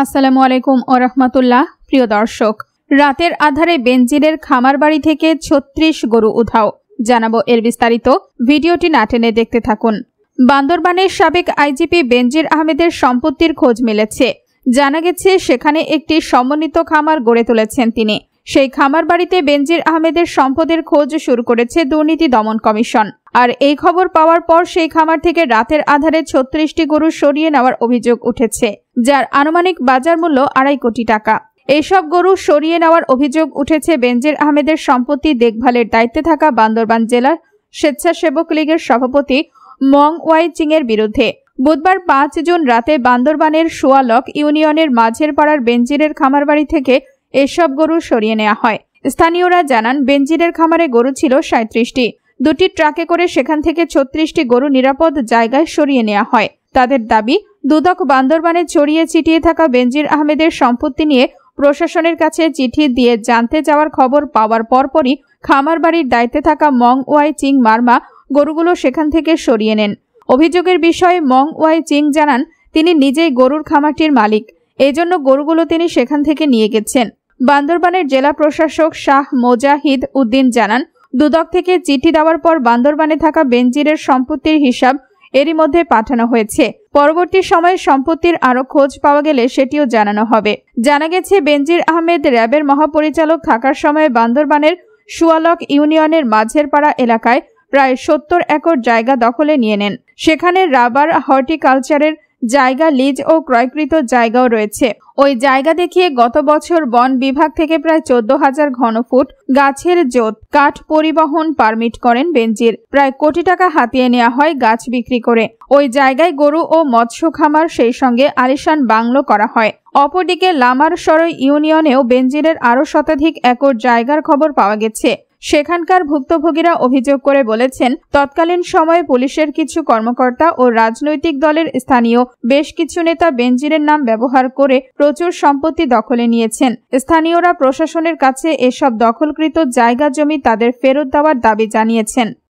আসসালামু আলাইকুম ওয়া রাহমাতুল্লাহ। প্রিয় দর্শক, রাতের আধারে বেনজিরের খামার বাড়ি থেকে ৩৬ গরু উধাও। জানাবো এর বিস্তারিত, ভিডিওটি না টেনে দেখতে থাকুন। বান্দরবানের সাবেক আইজিপি বেনজির আহমেদের সম্পত্তির খোঁজ মিলেছে। জানা গেছে সেখানে একটি সমন্বিত খামার গড়ে তুলেছেন তিনি। সেই খামার বাড়িতে বেনজির আহমেদের সম্পদের খোঁজ শুরু করেছে দুর্নীতি দমন কমিশন। আর এই খবর পাওয়ার পর সেই খামার থেকে রাতের আধারে ৩৬টি গরু সরিয়ে নেওয়ার অভিযোগ উঠেছে, যার আনুমানিক বাজার মূল্য ২.৫ কোটি টাকা। এইসব গরু সরিয়ে নেওয়ার অভিযোগ উঠেছে বেনজির আহমেদের সম্পত্তি দেখভালের দায়িত্বে থাকা বান্দরবান জেলা স্বেচ্ছাসেবক লীগের সভাপতি মং ওয়াই চিং এর বিরুদ্ধে। বুধবার ৫ জুন রাতে বান্দরবানের সোয়ালক ইউনিয়নের মাঝের পাড়ার বেনজিরের খামার বাড়ি থেকে এসব গরু সরিয়ে নেওয়া হয়। স্থানীয়রা জানান, বেনজিরের খামারে গরু ছিল ৩৭টি। ২টি ট্রাকে করে সেখান থেকে ৩৬টি গরু নিরাপদ জায়গায় সরিয়ে নেওয়া হয়। তাদের দাবি, দুদক বান্দরবানে ছড়িয়ে ছিটিয়ে থাকা বেনজির আহমেদের সম্পত্তি নিয়ে প্রশাসনের কাছে চিঠি দিয়ে জানতে যাওয়ার খবর পাওয়ার পরপরই খামার বাড়ির দায়িত্বে থাকা মং ওয়াই চিং মার্মা গরুগুলো সেখান থেকে সরিয়ে নেন। অভিযোগের বিষয়ে মং ওয়াই চিং জানান, তিনি নিজেই গরুর খামারটির মালিক, এজন্য গরুগুলো তিনি সেখান থেকে নিয়ে গেছেন। বান্দরবানের জেলা প্রশাসক শাহ মোজাহিদ উদ্দিন জানান, দুদক থেকে চিঠি দেওয়ার পর বান্দরবানে থাকা বেনজিরের সম্পত্তির হিসাব এরই মধ্যে পাঠানো হয়েছে। পরবর্তী সময়ে সম্পত্তির আরও খোঁজ পাওয়া গেলে সেটিও জানানো হবে। জানা গেছে, বেনজির আহমেদ র্যাবের মহাপরিচালক থাকার সময়ে বান্দরবানের সোয়ালক ইউনিয়নের মাঝের পাড়া এলাকায় প্রায় ৭০ একর জায়গা দখলে নিয়ে নেন। সেখানে রাবার, হর্টিকালচারের জায়গা লিজ ও ক্রয়কৃত জায়গাও রয়েছে। ওই জায়গা দেখিয়ে গত বছর বন বিভাগ থেকে প্রায় ১৪,০০০ ঘনফুট গাছের জোত কাঠ পরিবহন পারমিট করেন বেনজির। প্রায় কোটি টাকা হাতিয়ে নেওয়া হয় গাছ বিক্রি করে। ওই জায়গায় গরু ও মৎস্য খামার, সেই সঙ্গে আলিশান বাংলো করা হয়। অপরদিকে লামারসরই ইউনিয়নেও বেনজিরের আরও শতাধিক একর জায়গার খবর পাওয়া গেছে। সেখানকার ভুক্তভোগীরা অভিযোগ করে বলেছেন, তৎকালীন সময়ে পুলিশের কিছু কর্মকর্তা ও রাজনৈতিক দলের স্থানীয় বেশ কিছু নেতা বেনজিরের নাম ব্যবহার করে প্রচুর সম্পত্তি দখলে নিয়েছেন। স্থানীয়রা প্রশাসনের কাছে এসব দখলকৃত জায়গা জমি তাদের ফেরত দেওয়ার দাবি জানিয়েছেন।